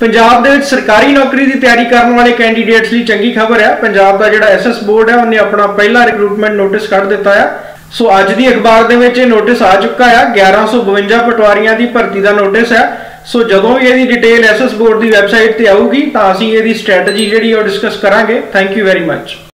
पंजाब दे विच सरकारी नौकरी की तैयारी करने वाले कैंडीडेट्स लिए चंगी खबर है। पंजाब का जिहड़ा एसएस बोर्ड है उन्हें अपना पहला रिक्रूटमेंट नोटिस कढ़ दिता है। सो अज दी अखबार दे विच नोटिस आ चुका है। 1152 पटवारियां की भर्ती का नोटिस है। सो जदों भी इसकी डिटेल एसएस बोर्ड की वैबसाइट पर आऊगी तो असीं इसकी स्ट्रैटेजी जिहड़ी डिस्कस करांगे। Thank you very much.